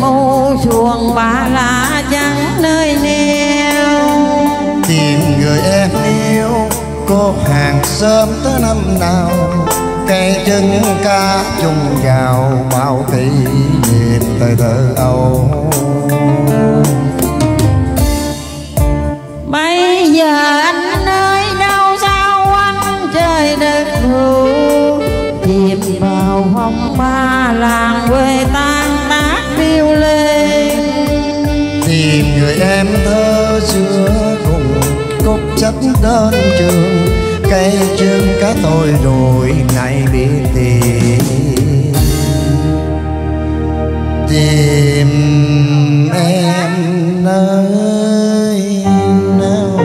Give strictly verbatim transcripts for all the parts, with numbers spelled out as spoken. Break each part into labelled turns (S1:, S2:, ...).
S1: mù xuồng ba lá trắng nơi neo.
S2: Tìm người em yêu cô hàng sớm tới năm nào, cây chân ca chung vào bao kỷ niệm thời thơ ấu.
S1: Bây giờ anh ơi đâu sao anh chơi đất hữu, chìm vào phong ba làng quê tan tác điêu lên.
S2: Tìm người em thơ xưa cùng cốt chất đơn trường, cây chân cá tôi rồi này biết tìm. Tìm em nơi nào.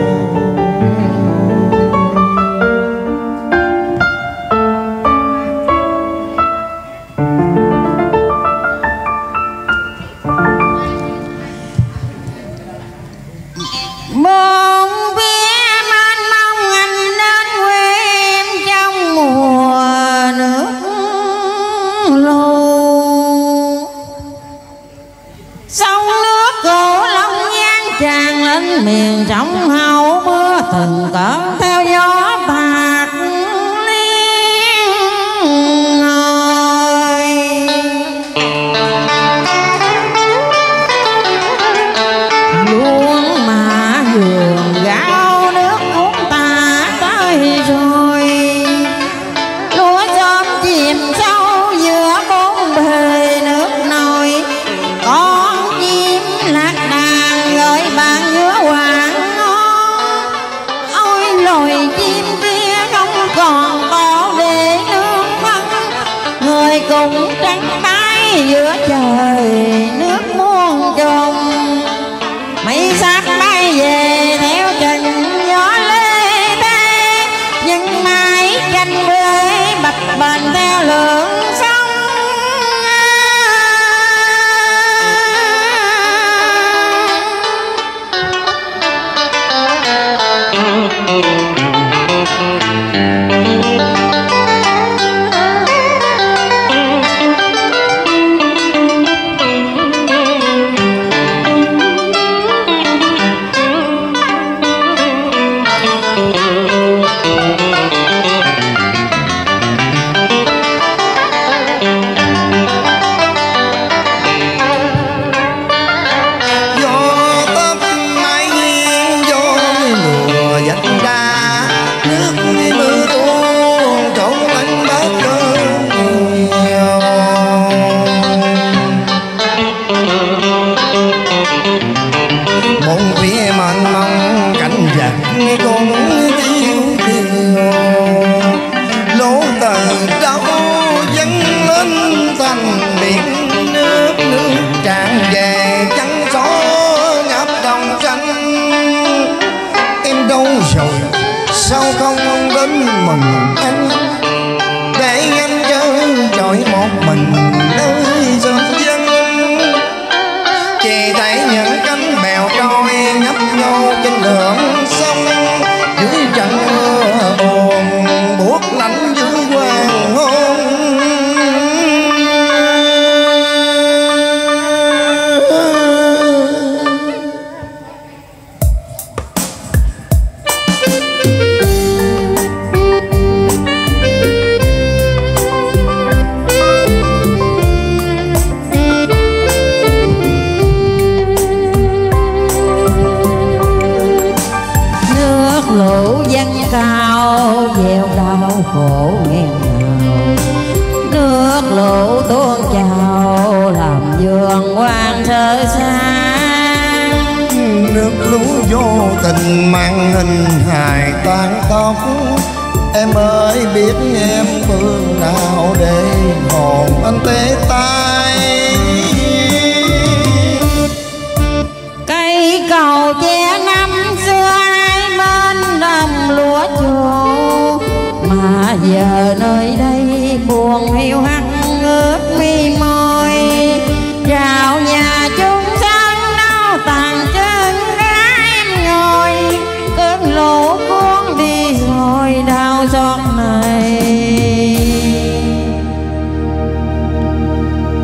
S1: Một phía mênh mông anh đến quê em trong mùa nước lù. Sông nước cổ Long Giang tràn lên miền trong hậu, mưa từng cơn theo gió bạc liên ngời. Luôn mà vườn gạo nước uống ta tới rồi, lúa xóm chìm sâu giữa bốn bề nước nổi. Con chim lạc đàn gọi bạn giữa hoàng ngon, ôi loài chim kia không còn có để nước mắt. Người cùng trắng tay giữa trời nước muôn trùng, mây sắc bay về theo trình gió lê thế, nhưng mãi canh bơi bập bềnh theo lượng sông.
S2: Sao không đến mình anh, để anh chơi trọi một mình nơi dân dân. Chỉ thấy những cánh bèo trôi nhấp nhô trên đường sông, dưới trận mưa buồn buốt lạnh dưới hoàng hôn.
S1: Lũ dân cao gieo đau khổ nghèo nghèo, nước lũ tuôn trào làm vườn hoang sơ xa.
S2: Nước lũ vô tình mang hình hài tan tóc, em ơi biết em phương nào để hồn anh tê tay.
S1: Cây cầu che năm xưa đồng lúa chô, mà giờ nơi đây buồn hiu hắt ướt mi môi. Vào nhà chung sáng đau tàn chân gái em ngồi, cơn lũ cuốn đi rồi đau xót này.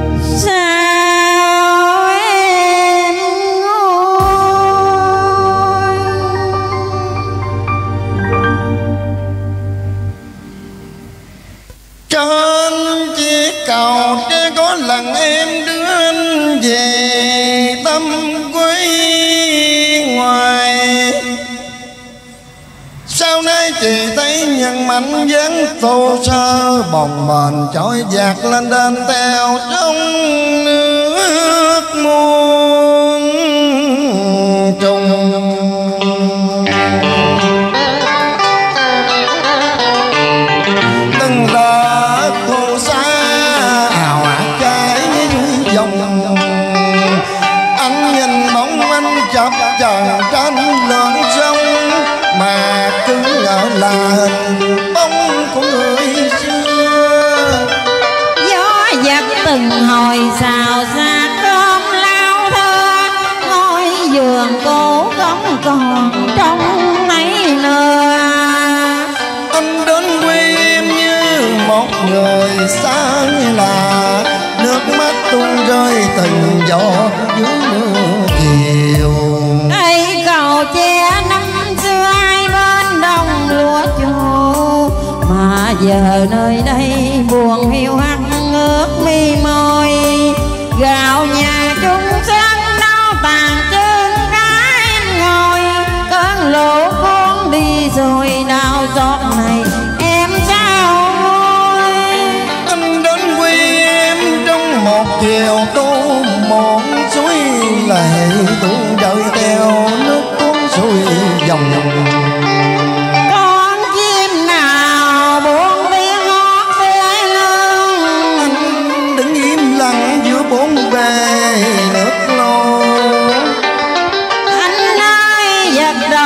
S2: nào che có lần em đưa anh về tâm quê ngoài. Sau nay chị thấy nhân mảnh dáng tô sơ bồng bềnh trôi dạt lên đên theo trong nước muôn trùng. Từng đợt thu xa ảo ạt trái dưới dòng, anh nhìn bóng anh chập chờn trên lưỡng sông, mà cứ ngỡ là hình bóng của người xưa.
S1: Gió giật từng hồi xào xạc cơm lao thơ, ngôi giường cũ không còn trong mấy nữa.
S2: Anh đến quê em như một người xa lạ, nước mắt tuôn rơi từng giọt dưới mưa chiều.
S1: Cây cầu tre năm xưa hai bên đồng lúa chô, mà giờ nơi đây buồn hiu hắt ngước mi môi. Gạo nhà chung sân đau tàn chân cá em ngồi, cơn lũ cuốn đi rồi đau xót này em sao vui.
S2: Anh đến quê em trong một chiều tu một suối lệ tuôn rơi theo nước cuốn xuôi dòng.
S1: Con chim nào buồn tiếng hót quê lương,
S2: Anh đứng im lặng giữa bốn bề nước lô.
S1: anh ơi giật đầu